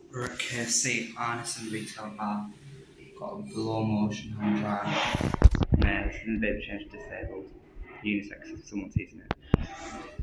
We're at KFC Arnison retail bar. Got a Blowmotion hand dryer. This is a bit of change to disabled. Unisex if someone's eating it.